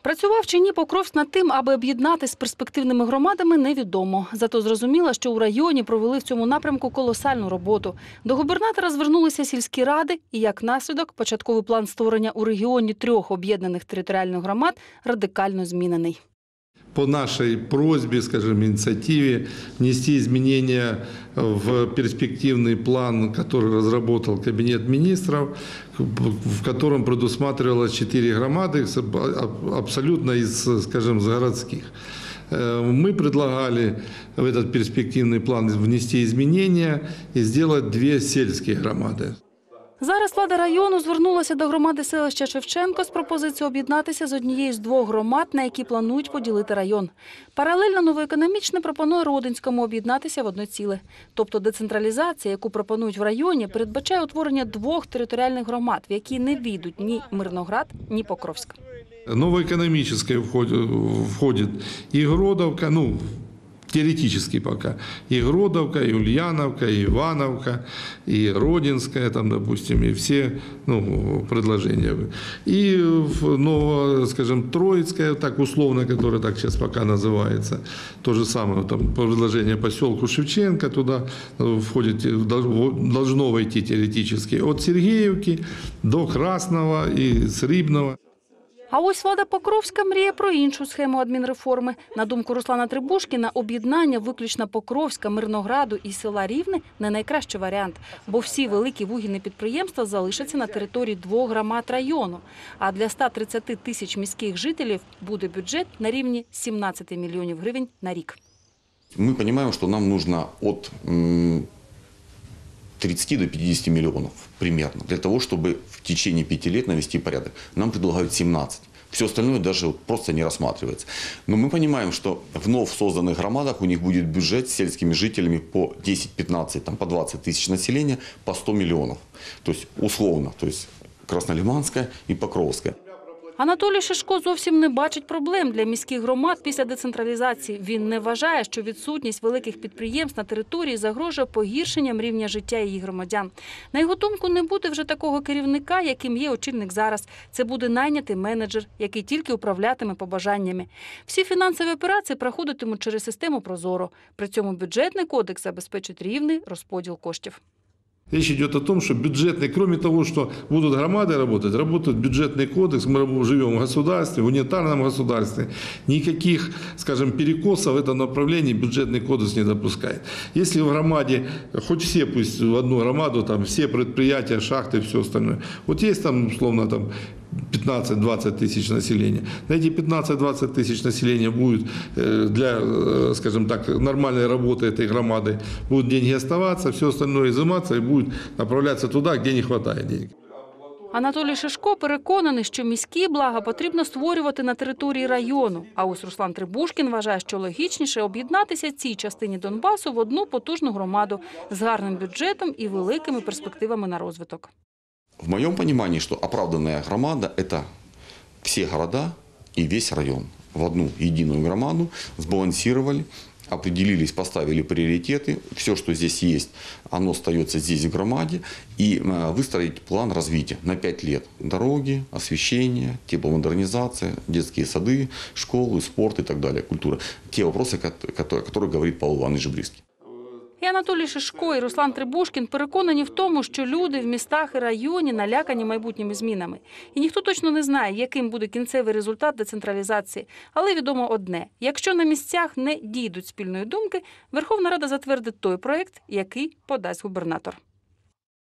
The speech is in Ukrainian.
Працював чи ні Покровськ над тим, аби об'єднатися з перспективними громадами, невідомо. Зато зрозуміло, що у районі провели в цьому напрямку колосальну роботу. До губернатора звернулися сільські ради і, як наслідок, початковий план створення у регіоні 3 об'єднаних територіальних громад радикально змінений. По нашей просьбе, скажем, инициативе внести изменения в перспективный план, который разработал Кабинет министров, в котором предусматривалось 4 громады, абсолютно из, скажем, из городских. Мы предлагали в этот перспективный план внести изменения и сделать 2 сельские громады. Зараз влада району звернулася до громади селища Шевченко з пропозицією об'єднатися з однією з 2 громад, на які планують поділити район. Паралельно Новоекономічне пропонує Родинському об'єднатися в одне ціле. Тобто децентралізація, яку пропонують в районі, передбачає утворення 2 територіальних громад, в які не війдуть ні Мирноград, ні Покровськ. Новоэкономическое входит и Гродовка, теоретически пока, и Гродовка, и Ульяновка, и Ивановка, и Родинская, там, допустим, и все предложения. И скажем, Троицкая, так условно, которая так сейчас пока называется, то же самое, там, предложение поселку Шевченко, туда входит, должно войти теоретически от Сергеевки до Красного и Срібного. А ось влада Покровська мріє про іншу схему адмінреформи. На думку Руслана Трибушкіна, об'єднання виключно Покровська, Мирнограду і села Рівне – не найкращий варіант, бо всі великі вугільні підприємства залишаться на території 2 громад району. А для 130 тисяч міських жителів буде бюджет на рівні 17 мільйонів гривень на рік. Ми розуміємо, що нам потрібно від 30 до 50 миллионов примерно, для того, чтобы в течение 5 лет навести порядок. Нам предлагают 17. Все остальное даже просто не рассматривается. Но мы понимаем, что в вновь созданных громадах у них будет бюджет с сельскими жителями по 10-15, по 20 тысяч населения, по 100 миллионов. То есть условно, то есть Краснолиманская и Покровская. Анатолій Шишко зовсім не бачить проблем для міських громад після децентралізації. Він не вважає, що відсутність великих підприємств на території загрожує погіршенням рівня життя її громадян. На його думку, не буде вже такого керівника, яким є очільник зараз. Це буде найнятий менеджер, який тільки управлятиме побажаннями. Всі фінансові операції проходитимуть через систему «Прозоро». При цьому бюджетний кодекс забезпечить рівний розподіл коштів. Речь идет о том, что бюджетный, кроме того, что будут громады работает бюджетный кодекс, мы живем в государстве, в унитарном государстве. Никаких, скажем, перекосов в этом направлении бюджетный кодекс не допускает. Если в громаде, хоть все, пусть в одну громаду, там все предприятия, шахты, все остальное. Вот есть там, условно, там 15-20 тысяч населения. На эти 15-20 тысяч населения будет для, скажем так, нормальной работы этой громады будут деньги оставаться, все остальное изыматься и будет направляться туда, где не хватает денег. Анатолій Шишко переконаний, що міські блага потрібно створювати на території району. А ось Руслан Трибушкін вважає, що логічніше об'єднатися цій частині Донбасу в одну потужну громаду з гарним бюджетом і великими перспективами на розвиток. В моем понимании, что оправданная громада – это все города и весь район. В одну единую громаду сбалансировали, определились, поставили приоритеты. Все, что здесь есть, оно остается здесь в громаде. И выстроить план развития на 5 лет. Дороги, освещение, тепломодернизация, детские сады, школы, спорт и так далее, культура. Те вопросы, о которых говорит Павел Иванович Жебрицкий. І Анатолій Шишко, і Руслан Трибушкін переконані в тому, що люди в містах і районі налякані майбутніми змінами. І ніхто точно не знає, яким буде кінцевий результат децентралізації. Але відомо одне – якщо на місцях не дійдуть спільної думки, Верховна Рада затвердить той проєкт, який подасть губернатор.